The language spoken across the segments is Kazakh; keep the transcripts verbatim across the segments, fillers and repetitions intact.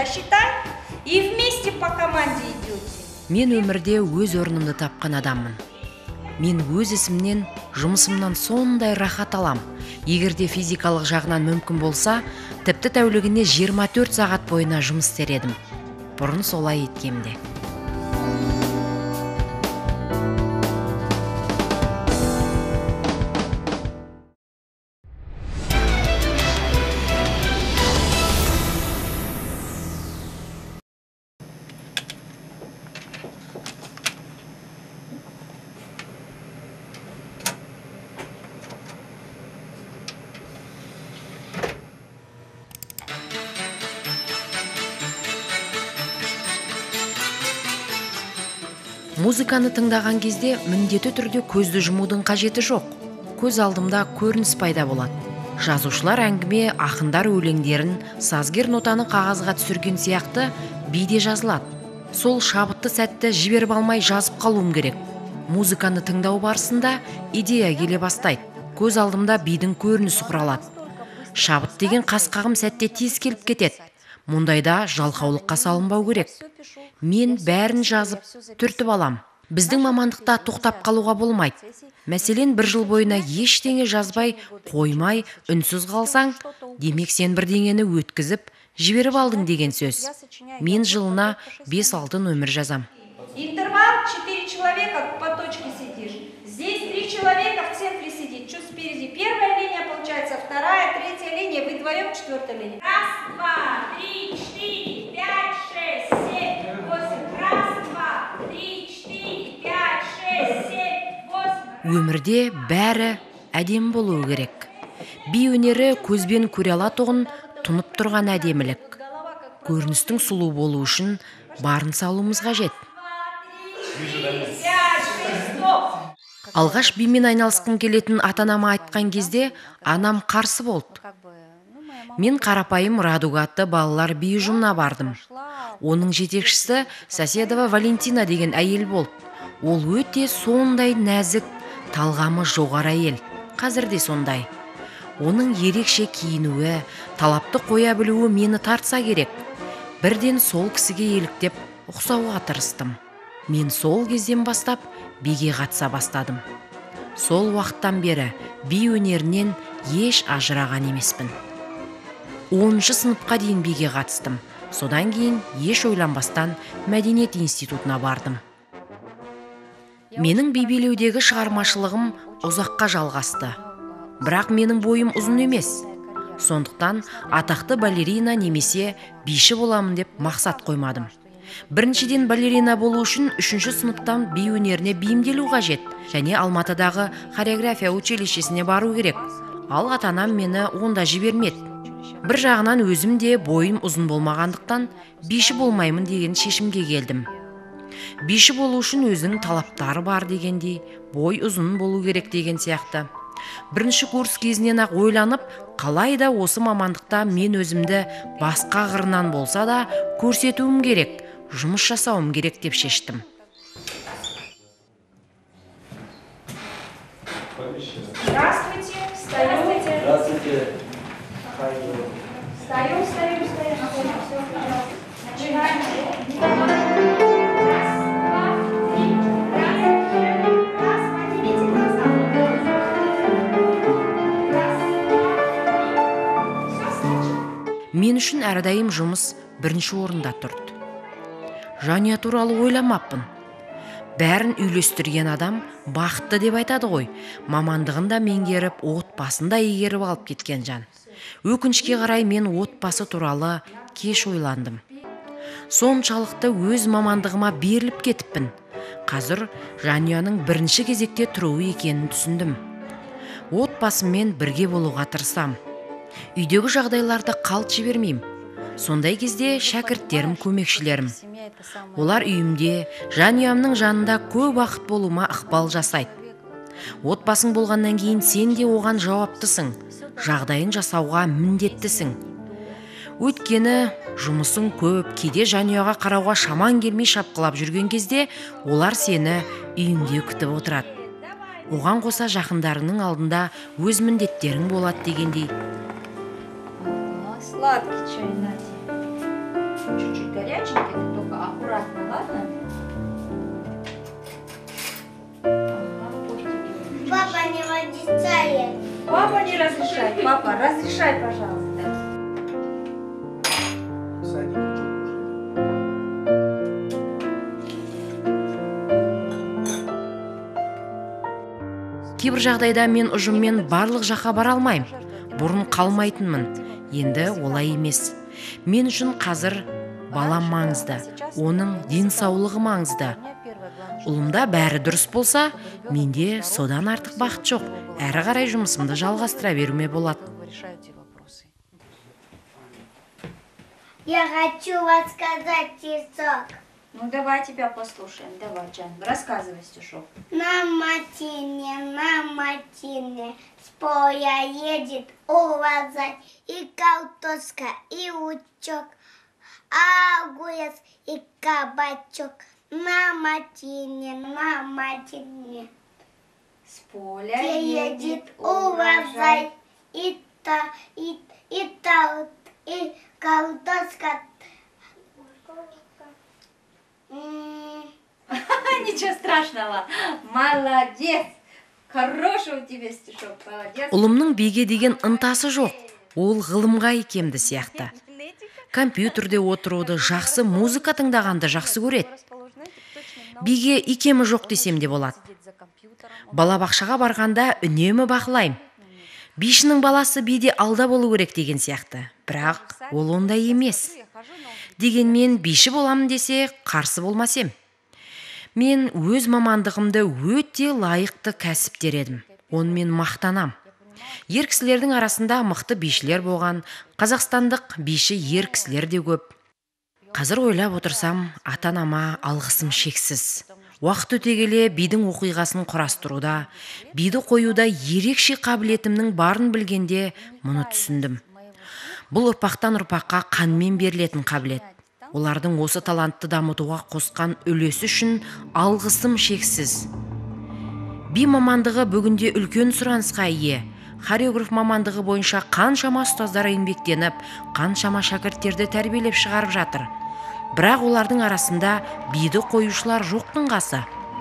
считай, и вместе по команде идете. Мен өмірде өз орнымды тапқан адаммын. Мен өз ісімнен, жұмысымнан сондай рахат алам. Егерде физикалық жағынан мүмкін болса, тіпті тәулігіне жиырма төрт сағат бойына жұмыс істер едім. Бұрын солай еткемде. Музыканы тыңдаған кезде міндетті түрде көзді жұмудың қажеті жоқ. Көз алдымда көрініс пайда болады. Жазушылар әңгіме, ақындар өлеңдерін, сазгер нотаны қағазға түсірген сияқты биде жазылады. Сол шабытты сәтті жіберіп алмай жазып қалуым керек. Музыканы тыңдау барысында идея келе бастайды. Көз алдымда бидің көрінісі құралады. Шабыт деген қасқағым сәтте тез келіп кетеді. Мұндайда жалқаулыққа салынбау керек. Мен бәрін жазып, түртіп алам. Біздің мамандықта тоқтап қалуға болмайды. Мәселен, бір жыл бойына ештеңе жазбай, қоймай, үнсіз қалсаң, демек сен бірдеңені өткізіп, жіберіп алдың деген сөз. Мен жылына бес-алты нөмір жазам. Интервал четыре человека по точке сидишь. Здесь три человека в центре сидит. Чуть спереди первая линия получается, вторая, третья линия, вы вдвоем четвертая линия. Раз, два, три, четыре, пять, шесть, семь, восемь. Раз, два, три, четыре, пять, шесть, семь, восемь. Өмірде бәрі әдем болуы керек. Би өнері көзбен көре алатұғын тұнып тұрған әдемілік. Көріністің сұлу болу үшін барын салуымыз қажет. Алғаш бимен айналысқым келетін ата-анама айтқан кезде анам қарсы болды. Мен қарапайым Радуга атты балалар би ұжымына бардым. Оның жетекшісі Соседова Валентина деген әйел болды. Ол өте сондай нәзік, талғамы жоғары әйел. Қазір де сондай. Оның ерекше киінуі, талапты қоя білуі мені тартса керек. Бірден сол кісіге еліктеп ұқсауға тырыстым. Мен сол кезден бастап биге қатыса бастадым. Сол уақыттан бері би өнерінен еш ажыраған емеспін. оныншы сыныпқа дейін биге қатыстым. Содан кейін еш ойланбастан мәдениет институтына бардым. Менің би билеудегі шығармашылығым ұзаққа жалғасты. Бірақ менің бойым ұзын емес. Сондықтан атақты балерина немесе биші боламын деп мақсат қоймадым. Біріншіден балерина болу үшін үшінші сыныптан би өнеріне бейімделу қажет, және Алматыдағы хореография училищесіне бару керек. Ал ата-анам мені онда жібермеді. Бір жағынан өзім де бойым ұзын болмағандықтан биші болмаймын деген шешімге келдім. Биші болу үшін өзінің талаптары бар дегендей, бой ұзын болу керек деген сияқты. Бірінші курс кезінен ақ ойланып, қалайда осы мамандықта мен өзімді басқа қырынан болса да көрсетуім керек, жұмыс жасауым керек деп шештім. Здравствуйте, встаете. Здравствуйте. Встаем, встаем, встаем. Все, пожалуйста. Начинаем. Раз, два, три. Раз, раз, поднимите глаза. Раз, два, три. Все, сначала. Мен үшін әрдайым жұмыс бірінші орында тұрды. Жанұя туралы ойламаппын. Бәрін үйлестірген адам бақытты деп айтады ғой. Мамандығында меңгеріп, отбасында игеріп алып кеткен жан. Өкінішке қарай мен отбасы туралы кеш ойландым. Соншалықты өз мамандығыма беріліп кетіппін. Қазір жанұяның бірінші кезекте тұруы екенін түсіндім. Отбасыммен бірге болуға тырысам. Үйдегі жағдайларды қалт жібермеймін. Сондай кезде шәкірттерім, көмекшілерім. Олар үйімде, жанұямның жанында көп уақыт болуыма ықпал жасайды. Отбасың болғаннан кейін сен де оған жауаптысың, жағдайын жасауға міндеттісің. Өйткені жұмысың көп, кейде жанұяға қарауға шаман келмей шапқылап жүрген кезде олар сені үйіңде күтіп отырады. Оған қоса жақындарының алдында өз міндеттерің болады дегендей. Сладкий чай, Надя. чуть-чуть горяченький, ты только аккуратно, ладно? Ага, пусть тебе. Папа не разрешает. Папа не разрешает. Папа, разрешай, пожалуйста. кейбір жағдайда мен ұжыммен барлық жаққа бара алмаймын. Бұрын қалмайтынмын. Енді олай емес. Мен үшін қазір балам маңызды. Оның денсаулығы маңызды. Ұлымда бәрі дұрыс болса, менде содан артық бақыт жоқ. Әрі қарай жұмысымды жалғастыра беруіме болады. Я хочу рассказать стишок. Ну, давай тебя послушаем. Давай, Джан, рассказывай стишок. На матине, на матине с поля едет урожай. И картошка, и лучок, а огурец и кабачок. На матине, на матине С поля едет едет урожай. урожай. И та, и, и та, и картошка. М, Ничего страшного. Молодец. Хороший у тебя стишок. Молодец. Ұлымның биге деген ынтасы жоқ. Ол ғылымға икемді сияқты. Компьютерде отыруды, жақсы музыка тыңдағанды жақсы көреді. Биге икемі жоқ десем де болады. Балабақшаға барғанда үнемі бақылайым. Бишінің баласы биде алда болу керек деген сияқты. Бірақ ол ондай емес. Дегенмен биші боламын десе қарсы болмасем. Мен өз мамандығымды өте лайықты кәсіп дер едім. Онымен мақтанам. Ер кісілердің арасында мықты бишілер болған, қазақстандық биші ер кісілер де көп. Қазір ойлап отырсам, ата-анама алғысым шексіз. Уақыт өте келе бидің оқиғасын құрастыруда, биді қоюда ерекше қабілетімнің барын білгенде мұны түсіндім. Бұл ұрпақтан ұрпаққа қанмен берілетін қабілет. Олардың осы талантты дамытуға қосқан үлесі үшін алғысым шексіз. Би мамандығы бүгінде үлкен сұранысқа ие. Хореограф мамандығы бойынша қаншама ұстаздар еңбектеніп, қаншама шәкірттерді тәрбиелеп шығарып жатыр. Бірақ олардың арасында биді қоюшылар жоқтың қасы.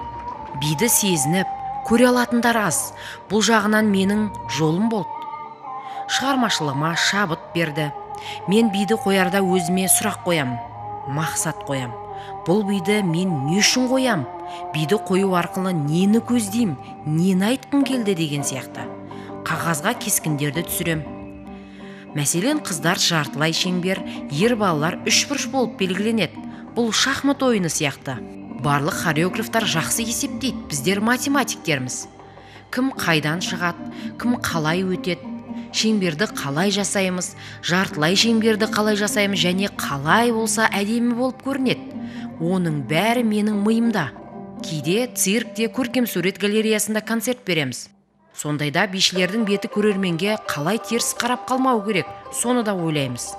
Биді сезініп, көре алатындар аз. Бұл жағынан менің жолым болды. Шығармашылығыма шабыт берді. Мен биді қоярда өзіме сұрақ қоям, мақсат қоям. Бұл биді мен не үшін қоям? Биді қою арқылы нені көздейм, нені айтқым келді деген сияқты. Қағазға кескіндерді түсірем. Мәселен, қыздар жартылай шеңбер, ер балалар үшбұрыш болып белгіленеді. Бұл шахмат ойыны сияқты. Барлық хореографтар жақсы есептейді, біздер математиктерміз. Кім қайдан шығады, кім қалай өтеді, шеңберді қалай жасаймыз, жартылай шеңберді қалай жасаймыз және қалай болса әдемі болып көрінеді. Оның бәрі менің миымда. Кейде циркте, көркемсурет галереясында концерт береміз. Сондайда бишілердің беті көрерменге қалай теріс қарап қалмау керек, соны да ойлаймыз.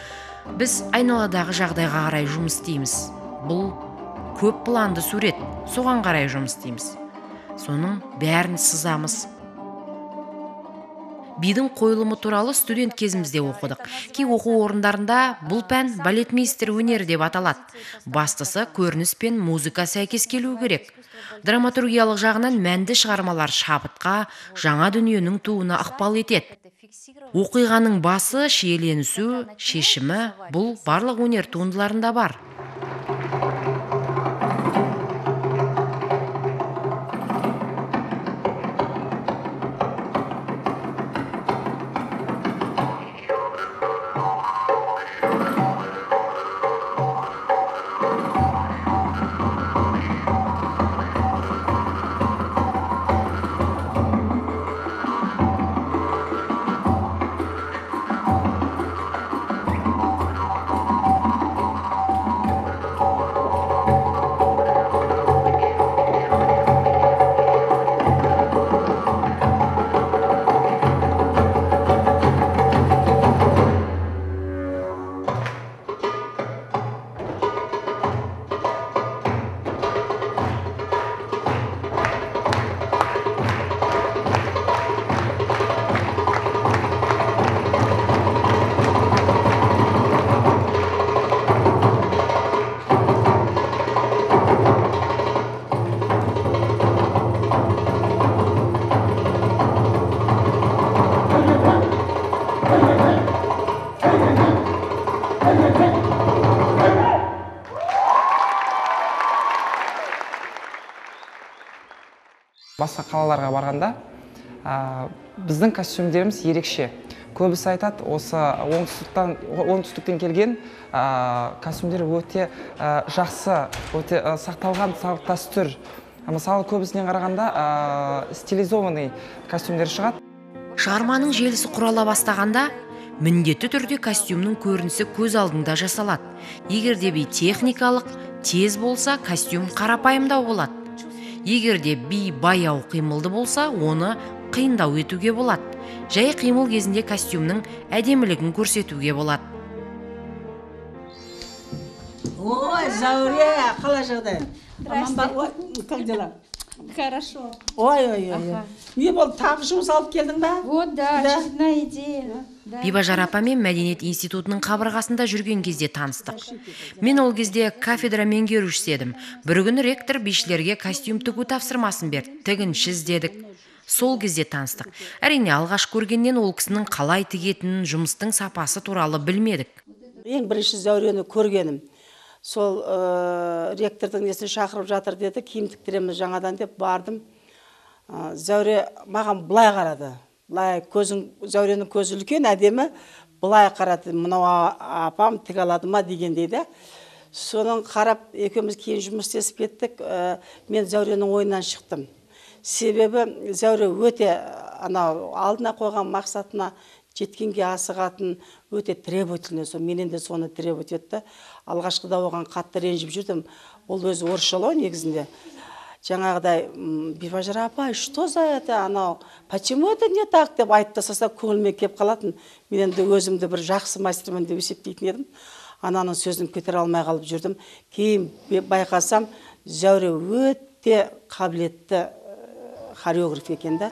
Біз айналадағы жағдайға қарай жұмыс істейміз. Бұл көп планды сурет, соған қарай жұмыс істейміз. Соның бәрін сызамыз. Бидің қойылымы туралы студент кезімізде оқыдық. Кей оқу орындарында бұл пән балетмейстер өнері деп аталады. Бастысы көрініс пен музыка сәйкес келу керек. Драматургиялық жағынан мәнді шығармалар шабытқа, жаңа дүниенің туына ықпал етеді. Оқиғаның басы, шиеленісу, шешімі бұл барлық өнер туындыларында бар. басқа қалаларға барғанда біздің костюмдеріміз ерекше. Көбісі айтады, осы оңтүстіктен, оңтүстіктен келген костюмдер өте жақсы, өте сақталған салт дәстүр. Мысалы, көбісінен қарағанда стилизованный костюмдер шығады. Шығарманың желісі құрала бастағанда, міндетті түрде костюмның көрінісі көз алдында жасалады. Егерде би техникалық, тез болса, костюм қарапайымдау болады. Егерде би баяу қимылды болса, оны қиындау етуге болады. Жай қимыл кезінде костюмның әдемілігін көрсетуге болады. Ой, Зәуре, қалай жағдай? Здрасте. Как дела? Хорошо. Ой, ой, ой. Не болды, тағы жұмыс алып келдің ба? Вот, да, очередная идея. Бибажар апамен Мәдениет институтының қабырғасында жүрген кезде таныстық. Мен ол кезде кафедра меңгерушісі едім. Бір күні ректор бишілерге костюм тігу тапсырмасын берді. Тігінші іздедік. Сол кезде таныстық. Әрине, алғаш көргеннен ол кісінің қалай тігетінін, жұмыстың сапасы туралы білмедік. Ең бірінші Зәурені көргенім. Сол ректордың несін шақырып жатыр деді, киім тіктіреміз жаңадан деп бардым. Зәуре маған былай қарады. Былай көзің, Зәуренің көзі үлкен, әдемі, былай қарады. Мынау апам тіг алады ма деген дейді. Соның қарап, екеуміз кейін жұмыс істесіп кеттік. Мен Зәуренің ойынан шықтым. Себебі Зәуре өте анау алдына қойған мақсатына жеткенге асығатын, өте требовательный. Менен де соны требовать етті. Алғашқыда оған қатты ренжіп жүрдім. Ол өзі орысшалау негізінде. Жаңағыдай, Бибажар апа, что за это, анау, почему это не так деп айтып тастаса, көңіліме кеп қалатын. Мен енді өзімді бір жақсы мастермін деп есептейтін едім. Ананың сөзін көтере алмай қалып жүрдім. Кейін байқасам, Зәуре өте қабілетті хореограф екенді.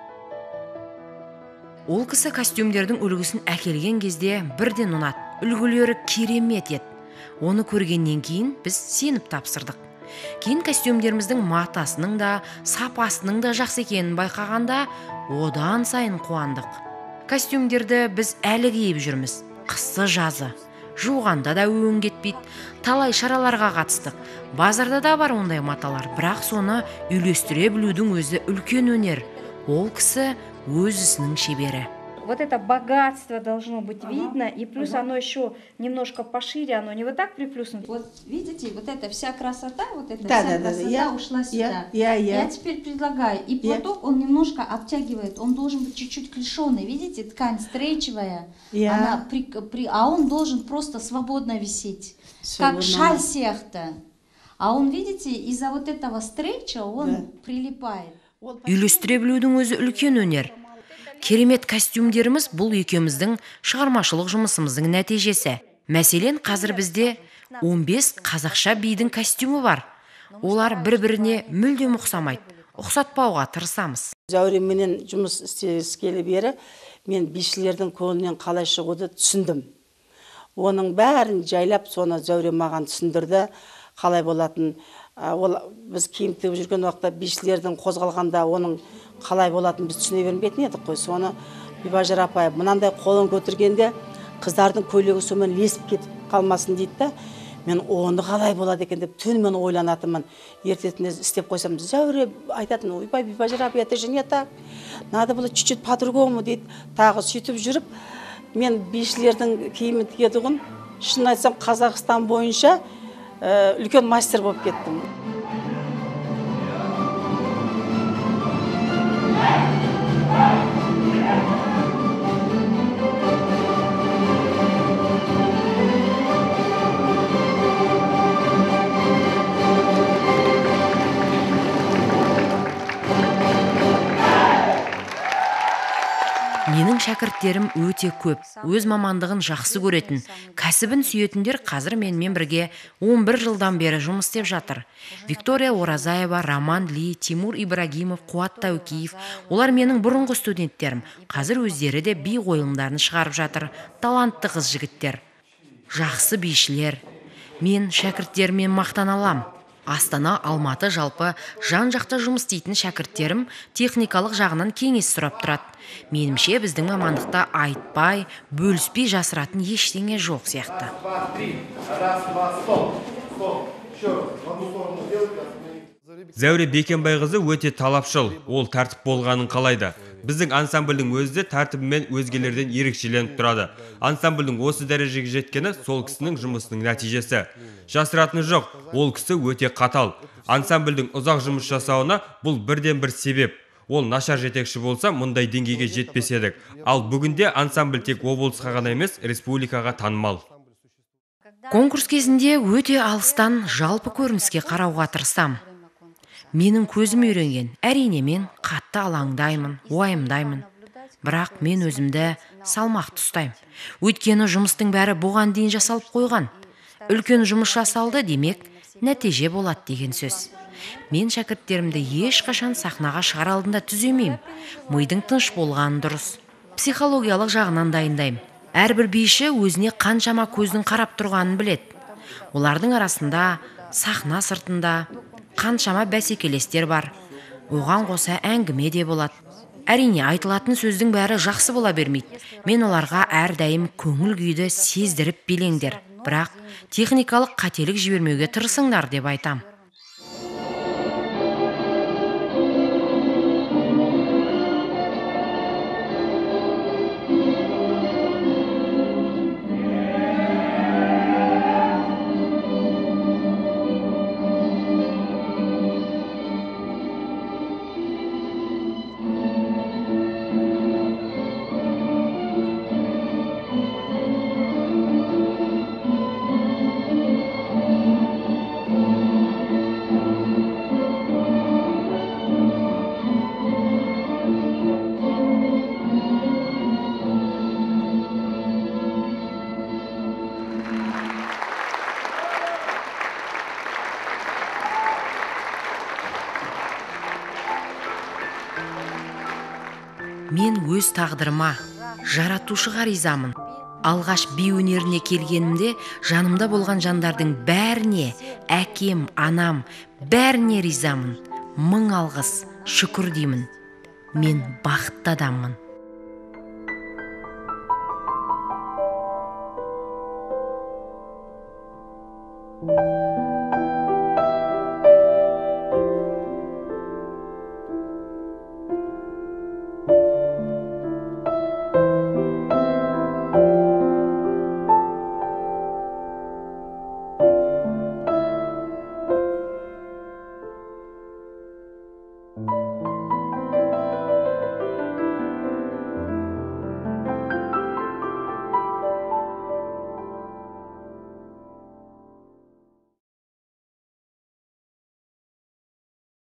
Ол кісі костюмдердің үлгісін әкелген кезде бірден ұнады. Үлгілері керемет еді. Оны көргеннен кейін біз сеніп тапсырдық. Кейін костюмдеріміздің матасының да, сапасының да жақсы екенін байқағанда, одан сайын қуандық. Костюмдерді біз әлі киіп жүрміз. Қысы жазы. Жуғанда да өң кетпейді. Талай шараларға қатыстық. Базарда да бар ондай маталар, бірақ соны үйлестіре білудің өзі үлкен өнер. Ол кісі өз ісінің шебері. Вот это богатство должно быть ага. видно, и плюс ага. оно еще немножко пошире, оно не вот так приплюснуто. Вот видите, вот эта вся красота, вот эта да, вся да, красота да, я, ушла сюда. Я, я, я. я теперь предлагаю, и платок я. он немножко обтягивает, он должен быть чуть-чуть клешеный, видите, ткань стрейчевая, я. она при, при, а он должен просто свободно висеть, свободно. Как шаль сехта. А он, видите, из-за вот этого стрейча он да. прилипает. Үйлестіре білудің өзі үлкен өнер. Керемет костюмдеріміз бұл екеуміздің шығармашылық жұмысымыздың нәтижесі. Мәселен, қазір бізде он бес қазақша бидің костюмі бар. Олар бір-біріне мүлдем ұқсамайды. Ұқсатпауға тырысамыз. Зәуременен жұмыс істескелі бері мен бишілердің көңілінен қалай шығуды түсіндім. Оның бәрін жайлап соны Зәуре маған түсіндірді, қалай болатын. Ол біз киім тігіп жүрген уақытта бишілердің қозғалғанда оның қалай болатын біз түсіне бермейтін едік қой. Соны Бибажар апай мынандай қолын көтергенде қыздардың көйлегі сомен лесіп кетіп қалмасын дейді да. Мен оны қалай болады екен деп түнімен ойланатынмын. Ертесіне істеп қойсам, Зәуре айтатын, ойбай Бибажар апай, это же не так. Надо было чуть-чуть по-другому дейді. Тағы сөйтіп жүріп, мен бишілердің киімін тігедіғын, шын айтсам Қазақстан бойынша үлкен мастер болып кеттім. Менің шәкірттерім өте көп, өз мамандығын жақсы көретін, кәсібін сүйетіндер қазір менімен бірге он бір жылдан бері жұмыс істеп жатыр. Виктория Оразаева, Роман Ли, Тимур Ибрагимов, Қуат Тәукеев, олар менің бұрынғы студенттерім. Қазір өздері де би қойылымдарын шығарып жатыр. Талантты қыз жігіттер. Жақсы бишілер. Мен шәкірттеріммен мақтан алам. Астана, Алматы жалпы жан-жақта жұмыс істейтін шәкірттерім техникалық жағынан кеңес сұрап тұрады. Менімше біздің мамандықта айтпай, бөліспей жасыратын ештеңе жоқ сияқты. Зәуре Бекенбайқызы өте талапшыл, ол тәртіп болғанын қалайды. Біздің ансамбльдің өзі де тәртібімен өзгелерден ерекшеленіп тұрады. Ансамбльдің осы дәрежеге жеткені сол кісінің жұмысының нәтижесі. Жасыратыны жоқ, ол кісі өте қатал. Ансамбльдің ұзақ жұмыс жасауына бұл бірден бір себеп. Ол нашар жетекші болса, мұндай деңгейге жетпес едік. Ал бүгінде ансамбль тек облысқа ғана емес, республикаға танымал. Конкурс кезінде өте алыстан жалпы көрініске қарауға тырысам. Менің көзім үйренген, әрине мен қатты алаңдаймын, уайымдаймын. Бірақ мен өзімді салмақты ұстаймын. Өйткені жұмыстың бәрі бұған дейін жасалып қойған. Үлкен жұмыс жасалды демек, нәтиже болады деген сөз. Мен шәкірттерімді ешқашан сахнаға шығар алдында түземеймін. Мидың тыныш болғаны дұрыс. Психологиялық жағынан дайындаймын. Әрбір биші өзіне қаншама көздің қарап тұрғанын біледі. Олардың арасында сахна сыртында қаншама бәсекелестер бар. Оған қоса әңгіме де болады. Әрине, айтылатын сөздің бәрі жақсы бола бермейді. Мен оларға әрдайым көңіл күйді сездіріп билеңдер. Бірақ техникалық қателік жібермеуге тырысыңдар деп айтам. Мен өз тағдырыма, жаратушыға ризамын. Алғаш би өнеріне келгенімде жанымда болған жандардың бәріне, әкем, анам, бәріне ризамын. Мың алғыс, шүкір деймін. Мен бақытты адаммын.